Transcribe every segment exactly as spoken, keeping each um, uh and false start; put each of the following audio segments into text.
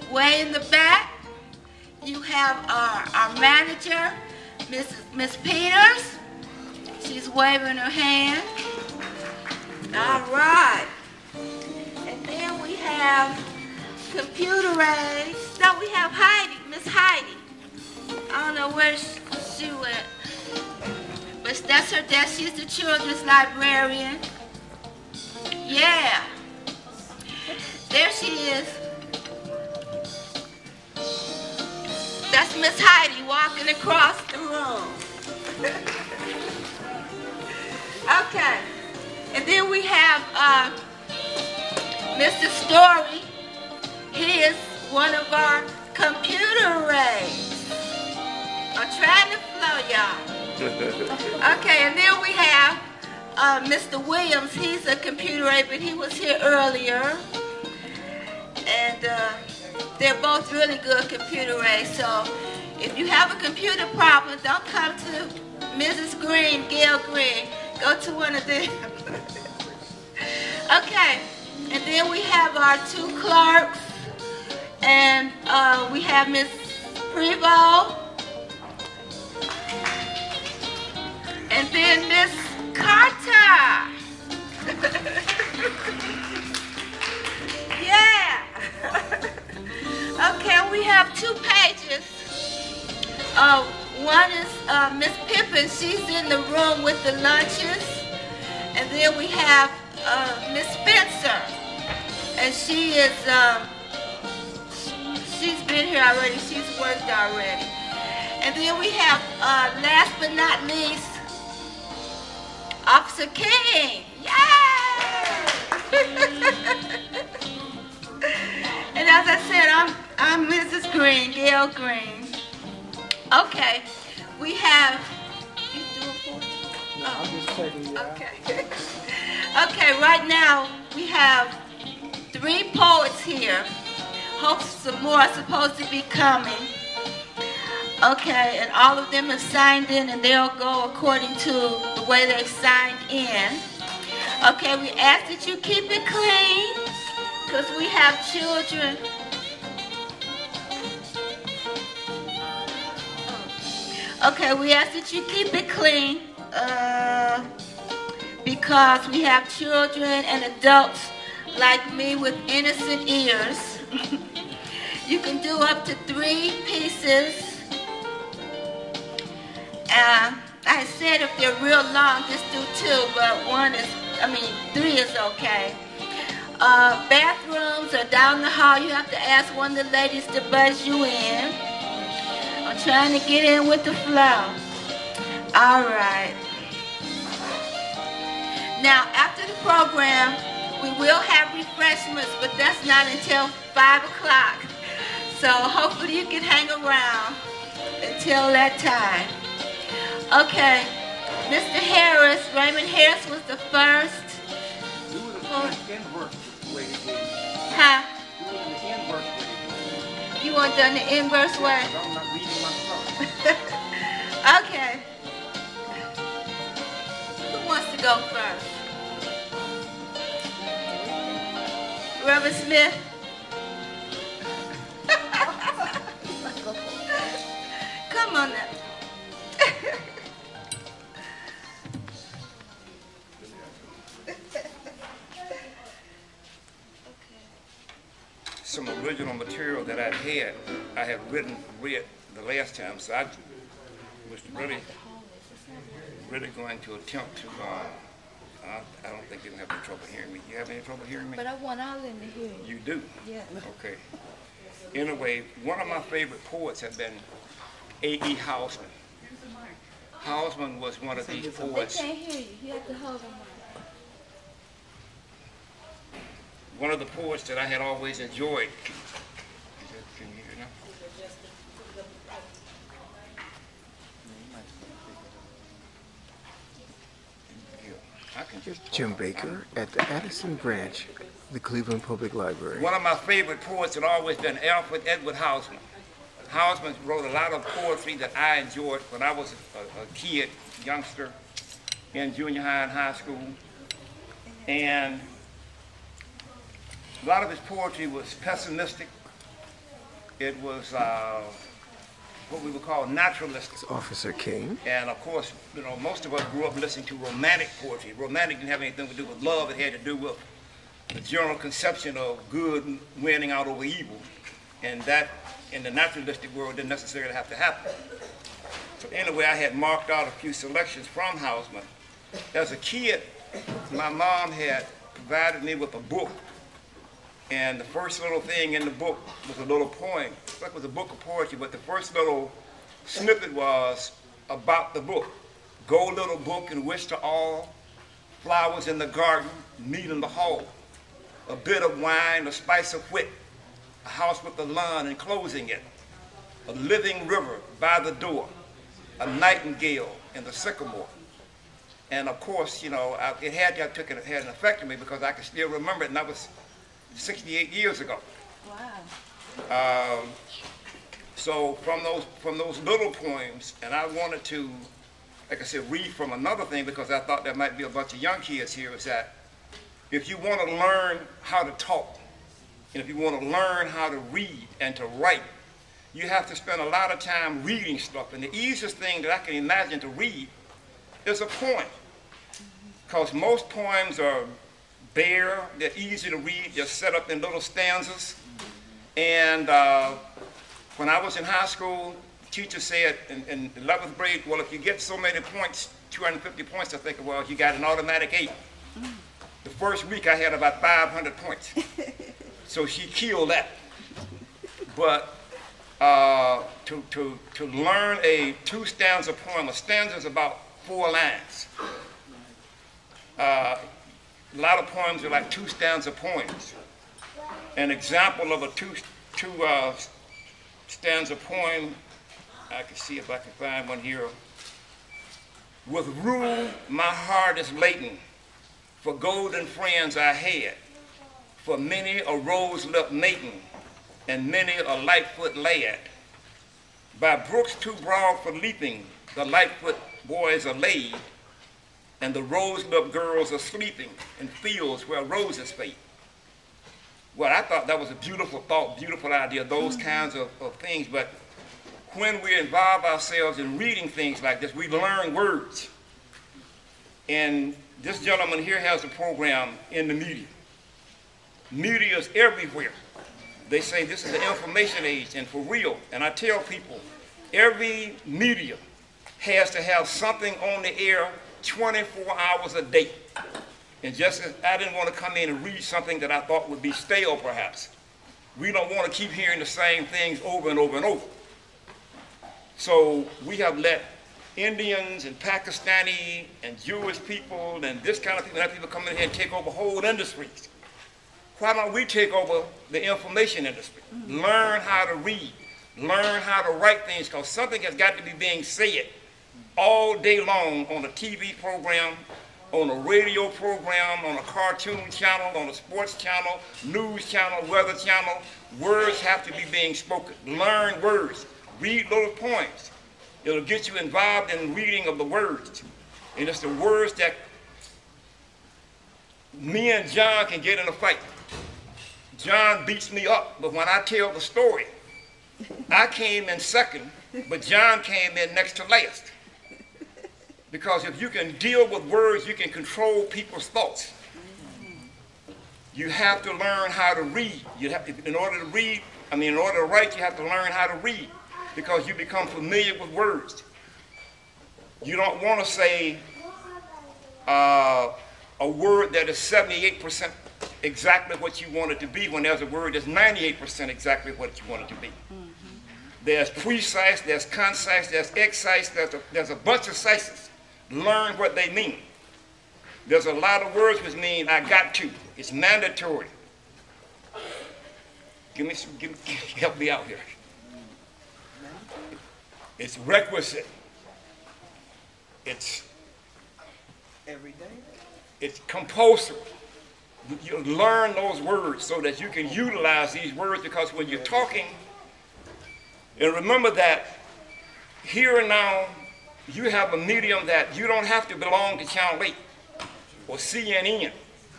way in the back, you have our, our manager, Miss Miss Peters. She's waving her hand. All right. And then we have computer aides. No, we have Heidi, Miss Heidi. I don't know where she, she went. But that's her desk. She's the children's librarian. Yeah. There she is. That's Miss Heidi walking across the room. Okay. And then we have uh, Mister Story. He is one of our computer aides. I'm trying to flow, y'all. Okay, and then we have uh, Mister Williams. He's a computer aide, but he was here earlier. And uh, they're both really good computer aides. So if you have a computer problem, don't come to Missus Green, Gail Green. Go to one of them. Okay, and then we have our two clerks. And uh, we have Miss Prevost. And then Miss Carter. Yeah. Okay, we have two pages. Uh, one is uh, Miss Pippin. She's in the room with the lunches. And then we have uh, Miss Spencer. And she is, um, she's been here already. She's worked already. And then we have, uh, last but not least, Officer King. Yay! And as I said, I'm, I'm Missus Green, Gail Green. Okay, we have, you do it for me? No, oh. I'm just checking you out. Okay. Okay, right now we have three poets here. Hope some more are supposed to be coming. Okay, and all of them have signed in, and they'll go according to the way they signed in. Okay, we ask that you keep it clean, because we have children. Okay, we ask that you keep it clean, uh, because we have children and adults like me with innocent ears. You can do up to three pieces. Uh, I said if they're real long, just do two, but one is, I mean, three is okay. Uh, bathrooms are down the hall. You have to ask one of the ladies to buzz you in. I'm trying to get in with the flow. All right. Now, after the program, we will have refreshments, but that's not until five o'clock. So hopefully you can hang around until that time. Okay, Mister Harris, Raymond Harris was the first. Do it in inverse way. Huh? Do it in the inverse way. You want done the inverse way? I'm not reading my stuff. Okay. Who wants to go first? Reverend Smith? Come on now. Some original material that I'd had, I had written, read the last time, so I was really, really going to attempt to, uh, I, I don't think you'll have any trouble hearing me. You have any trouble hearing me? But I want all in to hear you. You do? Yeah. Okay. Anyway, one of my favorite poets had been A E Housman. Housman was one of these poets. They can't hear you. You have to hold them. One of the poets that I had always enjoyed. Can you hear now? I can just Jim Baker at the Addison branch, the Cleveland Public Library. One of my favorite poets had always been Alfred Edward Housman. Housman wrote a lot of poetry that I enjoyed when I was a, a kid, youngster, in junior high and high school. And a lot of his poetry was pessimistic, It was uh, what we would call naturalistic. Officer King. And of course, you know, most of us grew up listening to romantic poetry. Romantic didn't have anything to do with love. It had to do with the general conception of good winning out over evil. And that, in the naturalistic world, didn't necessarily have to happen. So anyway, I had marked out a few selections from Hausman. As a kid, my mom had provided me with a book. And the first little thing in the book was a little poem. It was a book of poetry, but the first little snippet was about the book. Go, little book, and wish to all, flowers in the garden, meat in the hall, a bit of wine, a spice of wit, a house with a lawn enclosing it, a living river by the door, a nightingale in the sycamore. And of course, you know, I, it had, I took it, it had an effect on me because I can still remember it, and that was sixty-eight years ago. Wow. Um, so from those from those little poems, and I wanted to, like I said, read from another thing because I thought there might be a bunch of young kids here, is that if you want to learn how to talk, and if you want to learn how to read and to write, you have to spend a lot of time reading stuff. And the easiest thing that I can imagine to read is a poem, because most poems are bare, they're easy to read, just set up in little stanzas. And uh, when I was in high school, the teacher said in, in eleventh grade, well, if you get so many points, two hundred fifty points, I think, well, you got an automatic eight. Mm. The first week I had about five hundred points. So she killed that. But uh, to, to, to learn a two stanza poem, a stanza is about four lines. Uh, A lot of poems are like two stanza poems. An example of a two, two uh, stanza poem, I can see if I can find one here. With rule, my heart is latent, for golden friends I had, for many a rose-lipped maiden, and many a lightfoot lad. By brooks too broad for leaping, the lightfoot boys are laid, and the rose-lipped girls are sleeping in fields where roses fade. Well, I thought that was a beautiful thought, beautiful idea, those kinds of, of things. But when we involve ourselves in reading things like this, we learn words. And this gentleman here has a program in the media. Media is everywhere. They say this is the information age, and for real. And I tell people, every media has to have something on the air twenty-four hours a day. And just as I didn't want to come in and read something that I thought would be stale perhaps, we don't want to keep hearing the same things over and over and over. So we have let Indians and Pakistani and Jewish people and this kind of people, that people come in here and take over whole industries. Why don't we take over the information industry? Mm-hmm. Learn how to read, learn how to write things, because something has got to be being said all day long on a T V program, on a radio program, on a cartoon channel, on a sports channel, news channel, weather channel. Words have to be being spoken. Learn words. Read little poems. It'll get you involved in reading of the words. And it's the words that me and John can get in a fight. John beats me up, but when I tell the story, I came in second, but John came in next to last. Because if you can deal with words, you can control people's thoughts. You have to learn how to read. You have to, in order to read, I mean, in order to write, you have to learn how to read, because you become familiar with words. You don't want to say uh, a word that is seventy-eight percent exactly what you want it to be when there's a word that's ninety-eight percent exactly what you want it to be. Mm-hmm. There's precise, there's concise, there's excise, there's a, there's a bunch of sices. Learn what they mean. There's a lot of words which mean I got to. It's mandatory. Give me some, give, help me out here. It's requisite. It's every day. It's compulsory. You learn those words so that you can utilize these words, because when you're talking, and remember that here and now, you have a medium that you don't have to belong to Channel eight or C N N.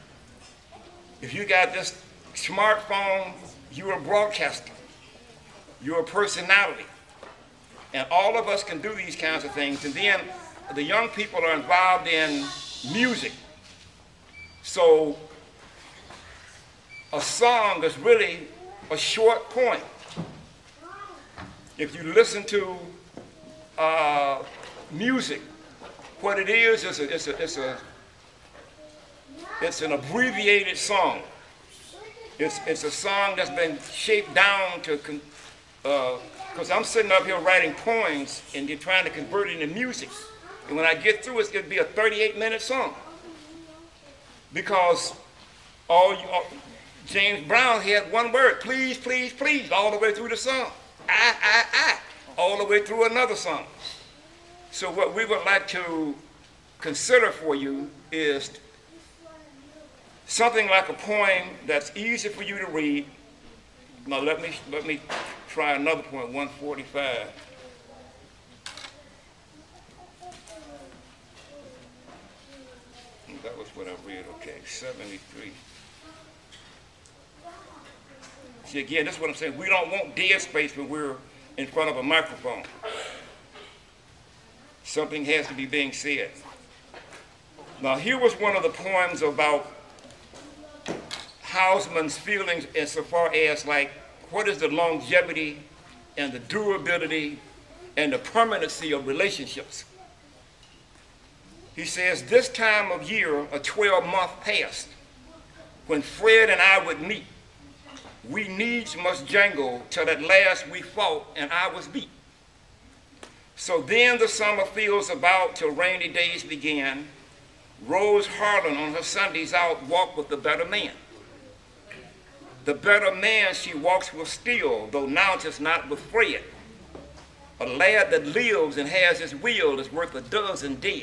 If you got this smartphone, you're a broadcaster. your personality. And all of us can do these kinds of things. And then the young people are involved in music. So a song is really a short point. If you listen to uh, music, what it is is a, it's, a, it's, a, it's an abbreviated song. It's, it's a song that's been shaped down to, because uh, I'm sitting up here writing poems and you're trying to convert it into music. And when I get through, it's going to be a thirty-eight minute song. Because all you, all, James Brown had one word, please, please, please, all the way through the song. I, I, I, all the way through another song. So what we would like to consider for you is something like a poem that's easy for you to read. Now let me, let me try another poem, one forty-five. That was what I read, okay, seventy-three. See, again, this is what I'm saying. We don't want dead space when we're in front of a microphone. Something has to be being said. Now, here was one of the poems about Hausman's feelings insofar as, like, what is the longevity and the durability and the permanency of relationships. He says, this time of year, a twelve month past, when Fred and I would meet, we needs must jangle till at last we fought and I was beat. So then the summer feels about till rainy days began. Rose Harlan on her Sundays out walked with the better man. The better man she walks with still, though now just not with Fred. A lad that lives and has his will is worth a dozen dead.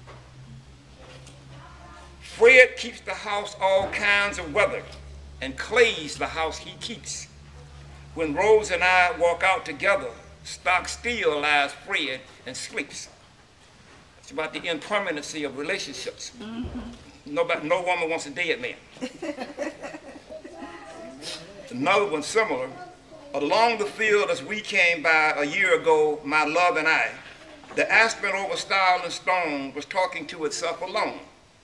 Fred keeps the house all kinds of weather, and Clay's the house he keeps. When Rose and I walk out together, stock still lies Fred and sleeps. It's about the impermanency of relationships. Mm-hmm. Nobody, no woman wants a dead man. Another one similar. Along the field as we came by a year ago, my love and I, the aspen over stile and stone was talking to itself alone.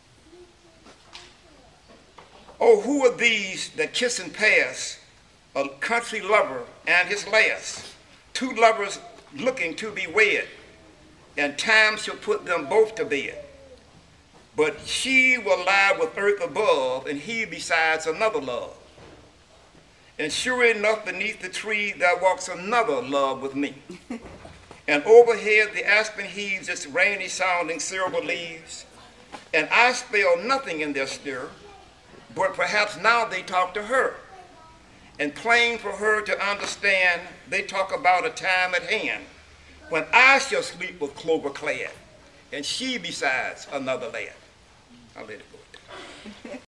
Oh, who are these that kiss and pass, a country lover and his lass, two lovers looking to be wed, and time shall put them both to bed. But she will lie with earth above, and he besides another love. And sure enough, beneath the tree there walks another love with me. And overhead the aspen heaves its rainy sounding silver leaves, and I spell nothing in their stir, but perhaps now they talk to her. And plain for her to understand, they talk about a time at hand when I shall sleep with clover clad, and she besides another lad. I'll let it go.